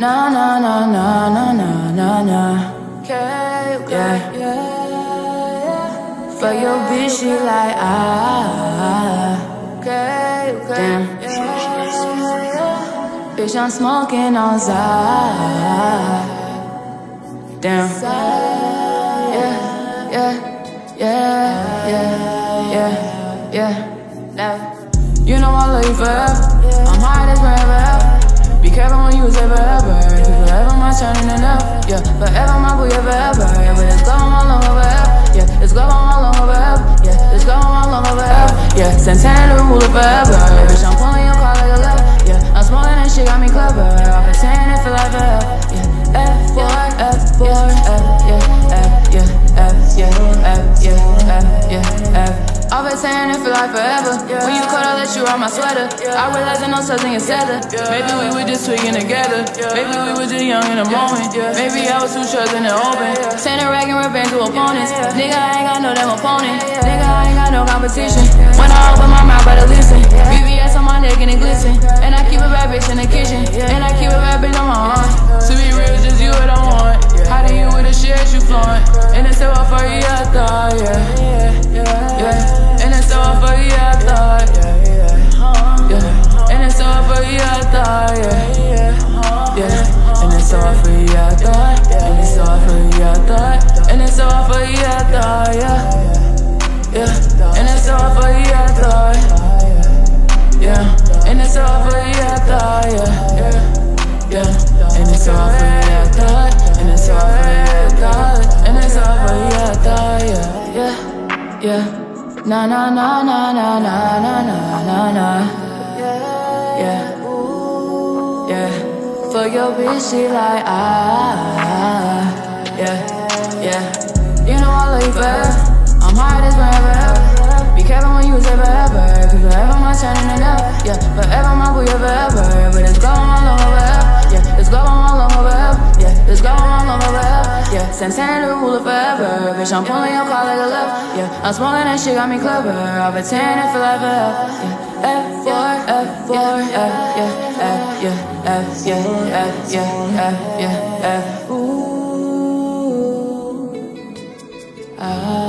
Na na na na na na na na. Yeah, for your bitch, she like damn. Bitch, I'm smoking on side. Damn. Yeah. You know I love you forever. I'm high as forever. Be careful when you say forever. Cause forever my turning and up. Yeah, forever my boo, yeah, forever. Yeah, but it's going on long forever. Yeah, it's going on long forever. Yeah, it's going on long forever. Yeah, Santana the ruler forever. Yeah, bitch, I'm pulling your car like a lever. Yeah, I'm smoking that shit, got me clever. I've been saying it for like forever. Yeah, F4, I've been saying it for like forever. When you cut, I let you ride my sweater. I realize there's no such thing as setter. Maybe we were just tweaking together. Maybe we were just young in the moment. Maybe I was too trusting and open. Sending rag and revenge to opponents. Nigga, I ain't got no damn opponent. Nigga, I ain't got no competition. When I open my mouth, better listen. BBS on my neck and it glisten. And I keep a bad bitch in the kitchen. And I keep a bad bitch on my arm. To be real, just you what I want. How do you with the shit you flaunt? And it's so for you, I thought, yeah. And it's so for you, I thought, yeah. And it's so for you, I thought, yeah. And it's so for you, I thought. And it's so for you, I thought. And it's so for you, I thought, yeah. And it's so for you, I thought, yeah. And it's so for you, I thought, yeah. And it's so for you, I thought. And it's so for you, I thought. And it's so for you, I thought, yeah. Na na na na na na na na na. Yeah. For your bitch, she like yeah. You know I love you forever. I'm high as forever. Be careful when you say forever. Cause forever my turning and up. Yeah, forever my boo, yeah, forever. But it's going on long forever. Yeah, it's going on long forever. Yeah, it's going on long forever. Yeah, Santana the ruler forever. Bitch, I'm pulling your car like a lever. Yeah, I'm smoking that shit, got me clever. I've been saying it for like forever. Yeah, F4. Ooh.